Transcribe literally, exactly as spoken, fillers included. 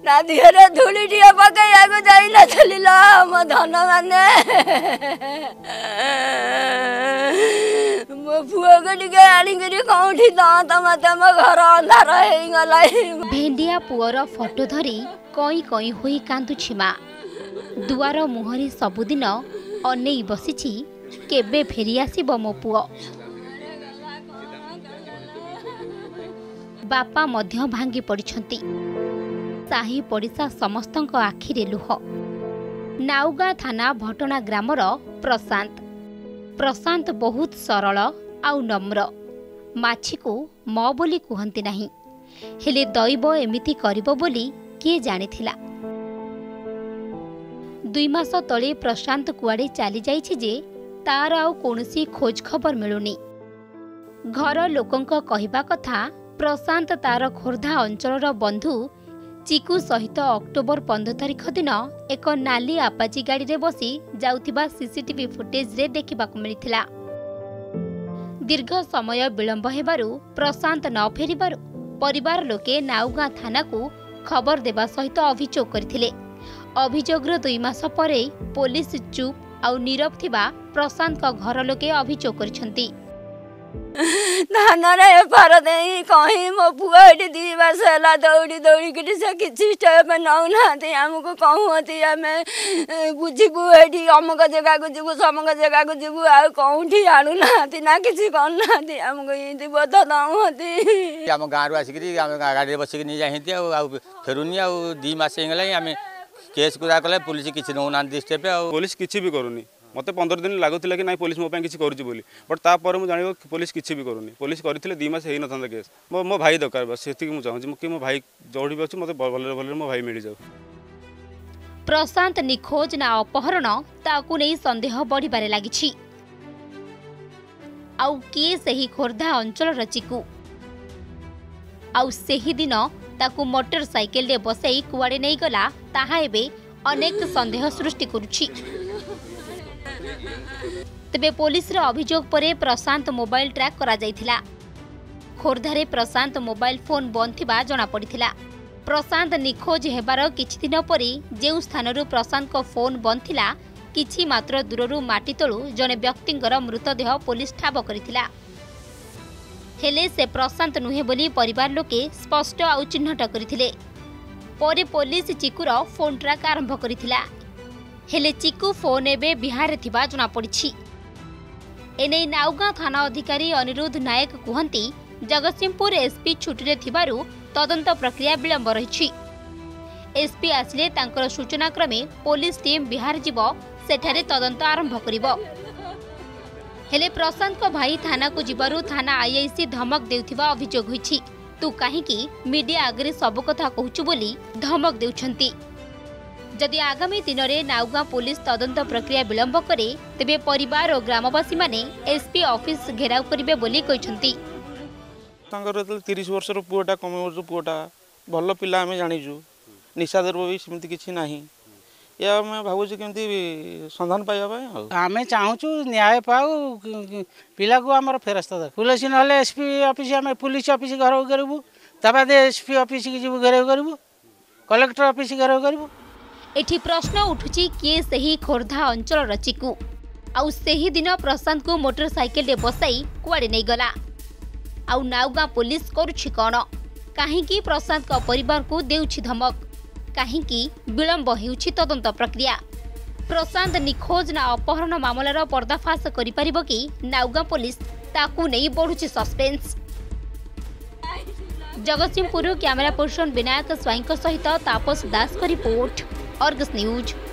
ना दिहरे धूली टिया पकैया जाई ना चलिला मो धन माने मो पुआ के टिके आनी करी कौठी दांत मते मो घर अंधार हेई गलाई। भेंडिया पुअर फोटो धरी कई कई होई कांदुछि मा। दुआर मुहरी सबुदिन अनेई बसिछि केबे फेरी आसीबो मो पुओ। बापा मध्य भांगी पड़िछंती। साही पड़िसा समस्तंक आखिरे लुह। नाउगा थाना भटना ग्रामर प्रशांत प्रशांत बहुत सरल आउ नम्र। माछी को म बोली कहंती नाही, हेले दैव एमिति करिबो बोली किए जानिथिला। दुई मास तले प्रशांत कुआडे चली जाइछि जे तार आउ कोनसी खोज खबर मिलुनी। घर लोकंक कहिबा कथा प्रशांत तार खोर्धा अंचलर बंधु चिकू सहित अक्टोबर पंद्रह तारिख दिन एक नाली आपाची गाड़ी रे बसी जाउथिबा सीसीटीवी फुटेज रे देखिबाकु मिलिथिला। दीर्घ समय विलंब हेबारु प्रशांत न फेरिबारु परिवार लोके नाउगा थाना को खबर देबा सहित अभियोग करथिले। अभियोगर दुई मास परे पुलिस चुप आउ नीरव थिबा प्रशांत का घर लोके अभियोग करछंती। थाना रे पर देई कहीं मो पुआ एटी दी मास हला दौड़ी दौड़ी के से किछि स्टेप नौ नाते हमको कहूती हमें बुझिबु एटी अमक जगह को जिबु समक जगह को जिबु आ कौठी आनु नाती ना किछि कोन नाती हमको इति बत दउती। हम गाँव आसिक गाड़ी बसिक नहीं जाती आ फेरुनी आ दी मास होगा आम केस गुरा कले पुलिस किसी नौ ना स्टेप आ पुलिस किसी भी करूनी। मत पंद्रह दिन लगुला कि ना पुलिस मो किसी करुच्ची बोली बट तापर मुझे जान पुलिस किसी भी करूनी। पुलिस करते दी मास हो ना केस मो मो भाई दरकार बस से चाहूँ कि मो भाई जोड़ी भी अच्छे मत भले भले मो भाई मिल जाऊ। प्रशांत निखोज ना अपहरण ताकू नहीं संदेह बढ़िबारे लागिछि। आउ किए सही खोर्धा अंचल चिकू आउ सही दिन ताकू मोटरसाइकेल रे बसई कुआडे नहीं गला ताहा एबे अनेक संदेह सृष्टि करुछि। तेबे पुलिस रे अभियोग परे प्रशांत मोबाइल ट्रैक करा जायथिला। खोर्धारे प्रशांत मोबाइल फोन बंद थिबा जणा पड़िथिला। प्रशांत निखोज हेबार किछि दिन परे जेउ स्थानरु प्रशांत को फोन बंद थिला किछि मात्र दूररु माटी तळु जने व्यक्तिंकर मृतदेह पुलिस ठाब करिथिला। हेले से प्रशांत नुहे बोली परिवार लोके स्पष्ट आउ चिन्हट करिथिले। परे पुलिस चिकुर फोन ट्रैक आरंभ करिथिला। हेले चिकू फोन एबे बिहार थिबा जणा पड़िछि। एने नाउगा थाना अधिकारी अनिरुद्ध नायक कहंती जगतसिंहपुर एसपी छुट्टी रे थिबारु तदंत प्रक्रिया विलंब रहिछि। एसपी आसले तांकर सूचना क्रमे पुलिस टीम बिहार जीव सेठारे तदंत आरंभ करिवो। हेले प्रशांत को भाई थाना को जिबारु थाना आईआईसी धमक देउथिबा अभियोग होइछि। तू काहेकि मीडिया आगरे सब कथा कहूछु बोली धमक देउछंती। जदि आगामी दिन में नाउगा पुलिस तदंत प्रक्रिया विलंब करे तेबे परिवार और ग्रामवासी माने एसपी ऑफिस घेराव करिवे बोली कहिसंती। तांकर तीस वर्षर पुओटा कम वर्ष पुओटा भल पिला आम जाचु निशा द्रव्य भी सेमती किसी ना या आम भावुँ केमती संधान पाइबा आम चाहूँ न्याय पाऊ पिला को आम फेरस्त पुलिस ना एसपी ऑफिस आम पुलिस ऑफिस घेराव करूँ तब एसपी ऑफिस की जीव घेराव करूँ कलेक्टर ऑफिस घेराव करूँ। एठी प्रश्न उठुची किए सही खोर्धा अंचल चिकू आउ सही दिन प्रशांत को मोटरसाइकेल रे बसाई कुआडे नहीं गला। आउ नाउगा पुलिस करुछि कौन काहेकि प्रशांत का परिवार को देउछि धमक काहेकि विलंब हेउछि तदंत प्रक्रिया। प्रशांत निखोज ना अपहरण मामलार पर्दाफाश करि परिबो कि नाउगा पुलिस ताकू नहीं बढ़ुछि suspense. Jagatsinghpur camera person Binayak Swain सहित तापस दास का रिपोर्ट अर्गस न्यूज।